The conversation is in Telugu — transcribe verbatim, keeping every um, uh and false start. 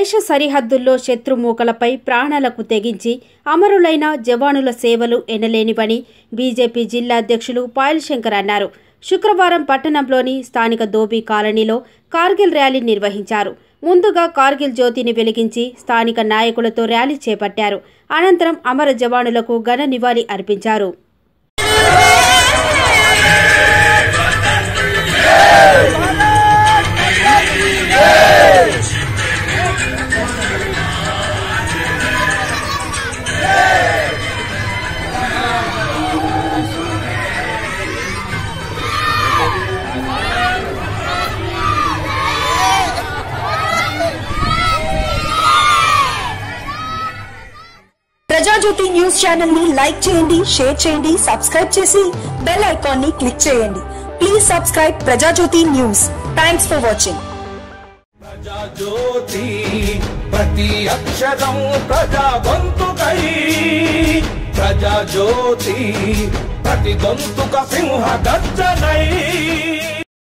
దేశ సరిహద్దుల్లో శత్రుమూకలపై ప్రాణాలకు తెగించి అమరులైన జవానుల సేవలు ఎనలేనివని బీజేపీ జిల్లా అధ్యక్షులు పాయల్ శంకర్ అన్నారు. శుక్రవారం పట్టణంలోని స్థానిక దోబీ కాలనీలో కార్గిల్ ర్యాలీ నిర్వహించారు. ముందుగా కార్గిల్ జ్యోతిని వెలిగించి స్థానిక నాయకులతో ర్యాలీ చేపట్టారు. అనంతరం అమర జవానులకు ఘన నివాళి అర్పించారు. ప్రజాజ్యోతి న్యూస్ ఛానల్ ని లైక్ చేయండి, షేర్ చేయండి, సబ్స్క్రైబ్ చేసి బెల్ ఐకాన్ ని క్లిక్ చేయండి. Please subscribe Prajajyothi news. Thanks for watching. Prajajyothi ప్రతి అక్షరం ప్రజా గొంతుకై, ప్రజాజ్యోతి ప్రతి గొంతుక సింహ గర్జనై.